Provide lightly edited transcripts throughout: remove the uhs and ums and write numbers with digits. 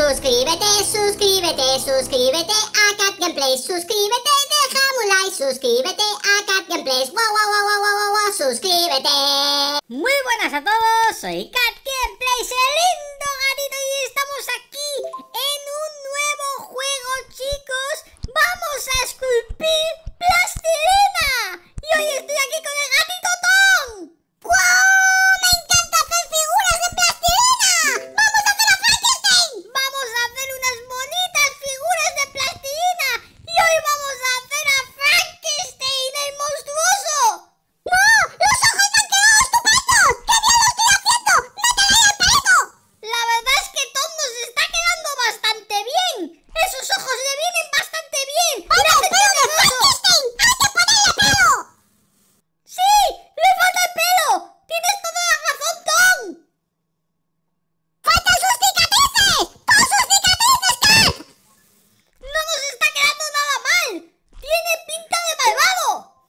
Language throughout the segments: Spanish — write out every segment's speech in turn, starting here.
Suscríbete a Cat Gameplays, suscríbete, déjame un like, suscríbete a Cat Gameplays, wow, suscríbete. Muy buenas a todos, soy Cat Gameplays, el lindo gatito, y estamos aquí en un nuevo juego, chicos. Vamos a esculpir plastilina y hoy estoy aquí con el gatito Tom. ¡Wow! ¡Me encanta hacer figuras de plastilina! ¡Vamos a hacer a Frankenstein! Vamos a hacer unas bonitas figuras de plastilina y hoy vamos a hacer a Frankenstein, el monstruoso. ¡Wow! ¡Los ojos me han quedado estupendos! ¡Qué bien lo estoy haciendo! ¡Métele ahí el pelo! La verdad es que Tom nos está quedando bastante bien. Esos ojos le vienen bastante bien. ¡Mira el pelo de Frankenstein! ¡Hay que ponerle pelo! ¡Sí! ¡Le falta el pelo! ¡Tienes toda la razón, Tom! ¡Faltan sus cicatrices! ¡Con sus cicatrices, Cat! ¡No nos está quedando nada mal! ¡Tiene pinta de malvado!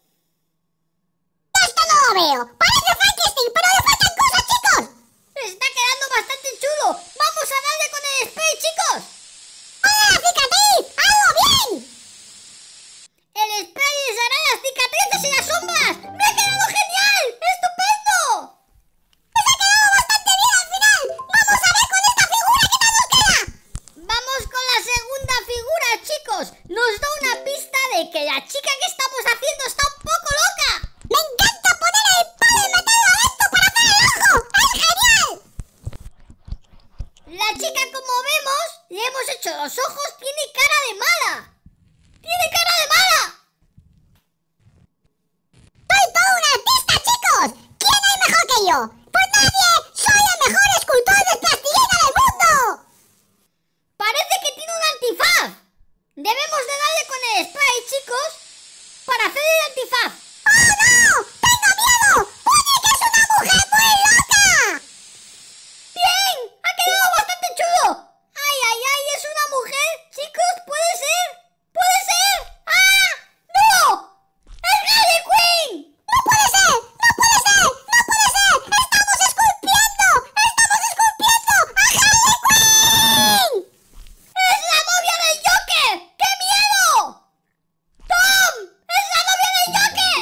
¡Esto no lo veo! ¡Parece Frankenstein, pero le faltan cosas, chicos! ¡Está quedando bastante chulo! ¡Vamos a darle con el spray, chicos! ¡Hola, la cicatriz! ¡Hazlo bien! ¡El spray les hará las cicatrices y las sombras! ¡Me ha quedado genial! ¡Estupendo! ¡Nos ha quedado bastante bien al final! ¡Vamos a ver con esta figura qué tal nos queda! Vamos con la segunda figura, chicos. Nos da una pista de que la chica que estamos haciendo está un poco loca. ¡Me encanta poner el palo y meterlo adentro para hacer el ojo! ¡Es genial! La chica, como vemos, le hemos hecho los ojos, tiene cara de mala. ¡Tiene cara de mala! ¡Soy todo un artista, chicos! ¿Quién hay mejor que yo? ¡Pues nadie! ¡Soy el mejor escultor de plastilina del mundo! Parece que tiene un antifaz. Debemos de darle con el spray, chicos, para hacer el antifaz. ¡Oh, no! ¡Tengo miedo! ¡Puede que es una mujer muy loca! ¡Bien! ¡Ha quedado bastante chulo! ¡Ay, ay, ay! ¿Es una mujer? Chicos, ¿puede ser? ¿Puede ser? ¡Ah! ¡No! ¡Es Harley Quinn! ¡No puede ser! ¡No puede ser! ¡No puede ser! ¡Estamos esculpiendo! ¡Estamos esculpiendo a Harley Quinn! ¡Es la novia del Joker! ¡Qué miedo! ¡Tom! ¡Es la novia del Joker!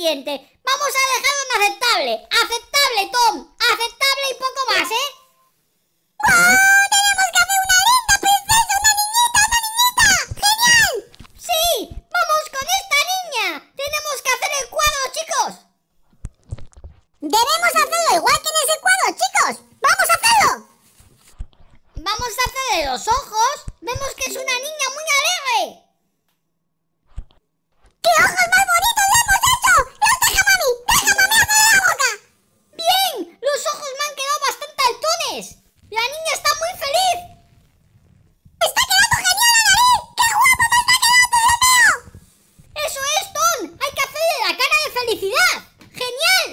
siguiente. Vamos a dejarlo en aceptable. Aceptable, Tom. Aceptable y poco más, ¿eh? ¡Wow! ¡Tenemos que hacer una linda princesa! ¡Una niñita! ¡Una niñita! ¡Genial! Sí, vamos con esta niña. Tenemos que hacer el cuadro, chicos. Debemos hacerlo igual que en ese cuadro, chicos. ¡Vamos a hacerlo! Vamos a hacerle los ojos. Vemos que es una niña muy alegre. ¡Qué ojos más bonitos le hemos hecho! ¡Los deja, mami! ¡Deja, mami, hacerle la boca! Bien, los ojos me han quedado bastante altones. La niña está muy feliz. ¡Está quedando genial la nariz! ¡Qué guapo me está quedando, Dios mío! Eso es, Tom. Hay que hacerle la cara de felicidad. ¡Genial!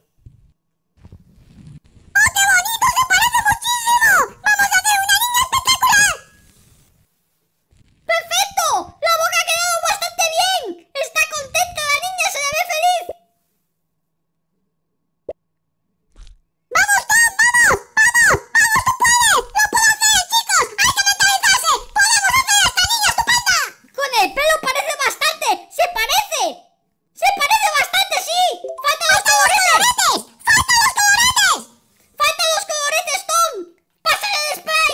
¡Oh, qué bonito! ¡Se parece muchísimo! ¡Vamos a hacer una niña espectacular! ¡Perfecto! ¡La boca ha quedado bastante bien! ¡Está contenta la niña! ¡Se le ve feliz! ¡Vamos, Tom! ¡Vamos! ¡Vamos! ¡Vamos, tú puedes! ¡Lo puedo hacer, chicos! ¡Hay que mentalizarse! ¡Podemos hacer a esta niña estupenda! Con el pelo parece bastante. ¡Se parece! ¡Se parece bastante, sí! ¡Faltan los coloretes! ¡Faltan los coloretes! ¡Faltan los coloretes, Tom! ¡Pásale el spray!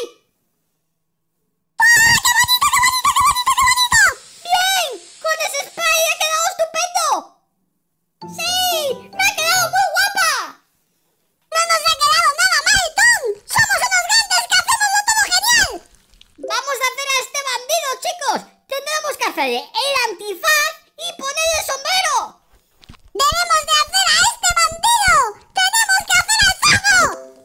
¡Ah, qué bonito, qué bonito, qué bonito, qué bonito! ¡Bien! ¡Con ese spray ha quedado estupendo! ¡Sí! ¡Me ha quedado muy guapa! ¡No nos ha quedado nada mal, Tom! ¡Somos unos grandes que hacemoslo todo genial! Vamos a hacer a este bandido, chicos. Tendremos que hacerle el antifaz y ponerle el sombrero. ¡Debemos de hacer a este bandido! ¡Tenemos que hacer al zorro!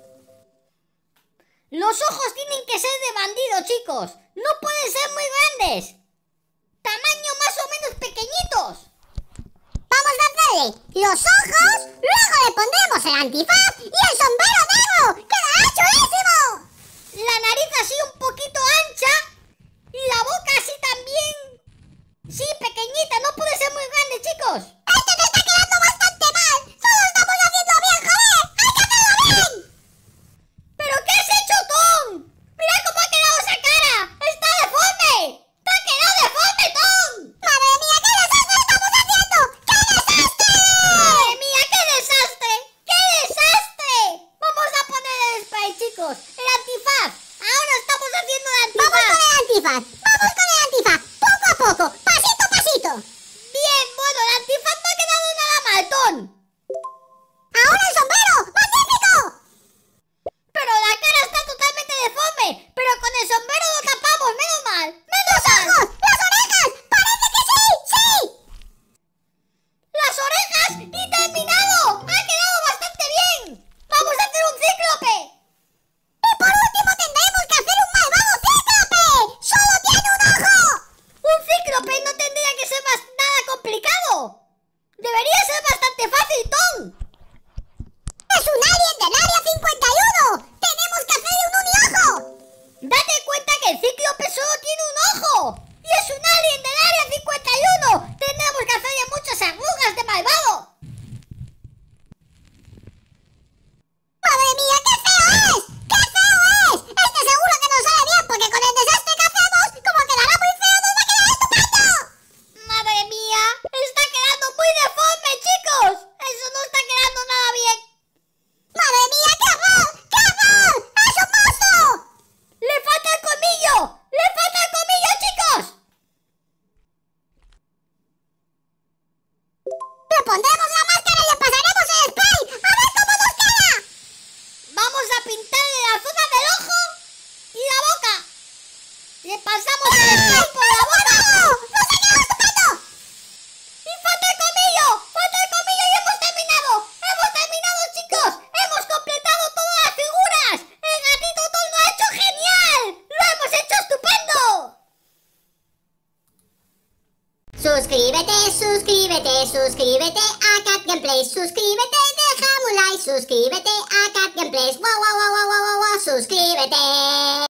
Los ojos tienen que ser de bandido, chicos. No pueden ser muy grandes. Tamaño más o menos pequeñitos. Vamos a hacerle los ojos, luego le pondremos el antifaz y el sombrero negro. ¡Quedará chulísimo! La nariz así un poquito ancha y la boca así también. Sí, pequeñita, no puede ser muy grande, chicos. ¡Este te está quedando bastante mal! ¡Solo estamos haciendo bien, joder! ¡Hay que hacerlo bien! ¿Pero qué has hecho, Tom? ¡Mira cómo ha quedado esa cara! ¡Está deforme! ¡Te ha quedado deforme, Tom! ¡Madre mía, qué desastre estamos haciendo! ¡Qué desastre! ¡Madre mía, qué desastre! ¡Qué desastre! Vamos a poner el spray, chicos. El antifaz. Ahora estamos haciendo el ¡Vamos antifaz. con el antifaz! ¡Vamos con el antifaz! ¡Poco a poco! ¡Pasito a pasito! Bien, bueno, el antifaz no ha quedado nada mal, Tom. ¡Ahora el sombrero! ¡Magnífico! Pero la cara está totalmente deforme. Pero con el sombrero lo tapamos, menos mal. ¡Menos ¡Los mal! ojos! ¡Las orejas! ¡Parece que sí! ¡Sí! ¡Las orejas! ¡Y terminado! ¡Ha quedado bastante bien! ¡Vamos a hacer un cíclope! ¡Y por último tendremos que hacer un malvado cíclope! ¡Solo tiene un ojo! Un cíclope no tendría que ser nada complicado. Debería ser bastante fácil, Tom. ¡Es un alien del Área 51! ¡Tenemos que hacerle un uniojo! Date cuenta que el cíclope solo tiene un ojo. Y es un alien del Área 51. Tendremos que hacerle muchas arrugas de malvado. ¡Madre mía, qué feo es! ¡Qué feo es! Este seguro que nos sale bien porque con el desastre que hacemos, como quedará muy feo, nos va a quedar estupendo. Madre mía, está quedando muy deforme, chicos. Eso no está quedando nada bien. ¡Madre mía, qué horror! ¡Qué horror! ¡Es un monstruo! ¡Le falta el colmillo! ¡Le falta el colmillo, chicos! Le pondremos la máscara y le pasaremos el spray. ¡A ver cómo nos queda! Vamos a pintarle la zona del ojo y la boca. Le pasamos el spray por la boca. ¡No! ¡Nos ha quedado estupendo! ¡Y falta el colmillo! ¡Falta el colmillo y hemos terminado! ¡Hemos terminado, chicos! ¡Hemos completado todas las figuras! ¡El gatito Tom lo ha hecho genial! ¡Lo hemos hecho estupendo! Suscríbete, suscríbete, suscríbete a Cat Gameplays. Suscríbete, déjame un like. Suscríbete a Cat Gameplays. ¡Wow, wow, wow, wow, wow, wow! ¡Suscríbete!